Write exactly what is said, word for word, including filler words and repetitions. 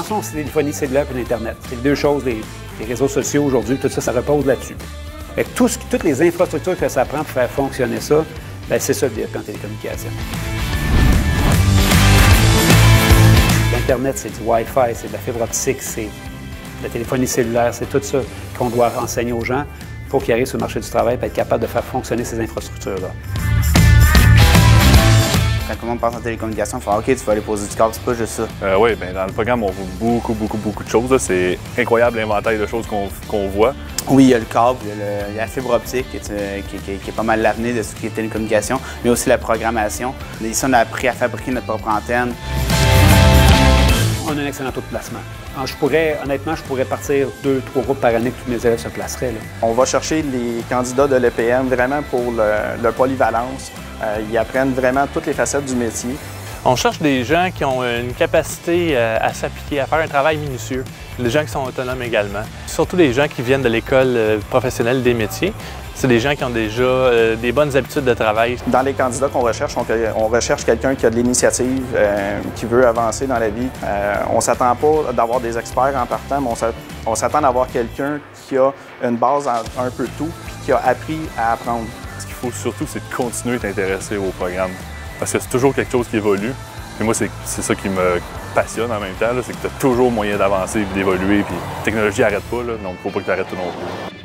façon, c'est téléphonie cellulaire et l'Internet. C'est les deux choses, les, les réseaux sociaux aujourd'hui, tout ça, ça repose là-dessus. Fait que tout ce, toutes les infrastructures que ça prend pour faire fonctionner ça, c'est ça le D E P en télécommunication. L'Internet, c'est du Wi-Fi, c'est de la fibre optique, c'est de la téléphonie cellulaire, c'est tout ça qu'on doit enseigner aux gens pour qu'ils arrivent sur le marché du travail et être capables de faire fonctionner ces infrastructures-là. Quand tout le monde pense en télécommunication, il faut OK, tu vas aller poser du câble, c'est pas juste ça. Euh, oui, bien, dans le programme, on voit beaucoup, beaucoup, beaucoup de choses. C'est incroyable l'inventaire de choses qu'on qu'on voit. Oui, il y a le câble, il y a, le, il y a la fibre optique qui est, qui, qui, qui est pas mal l'avenir de ce qui est télécommunication, mais aussi la programmation. Ici, on a appris à fabriquer notre propre antenne. On a un excellent taux de placement. Alors, je pourrais, honnêtement, je pourrais partir deux, trois groupes par année que tous mes élèves se placeraient. Là. On va chercher les candidats de l'E P M vraiment pour le, le polyvalence. Euh, ils apprennent vraiment toutes les facettes du métier. On cherche des gens qui ont une capacité à s'appliquer, à faire un travail minutieux. Des gens qui sont autonomes également. Surtout les gens qui viennent de l'école professionnelle des métiers. C'est des gens qui ont déjà euh, des bonnes habitudes de travail. Dans les candidats qu'on recherche, on, on recherche quelqu'un qui a de l'initiative, euh, qui veut avancer dans la vie. Euh, on ne s'attend pas d'avoir des experts en partant, mais on s'attend d'avoir quelqu'un qui a une base en un peu de tout et qui a appris à apprendre. Ce qu'il faut surtout, c'est de continuer à t'intéresser au programme. Parce que c'est toujours quelque chose qui évolue. Et moi, c'est ça qui me passionne en même temps, c'est que tu as toujours moyen d'avancer et d'évoluer. Puis la technologie n'arrête pas, là, donc il ne faut pas que tu arrêtes tout non plus.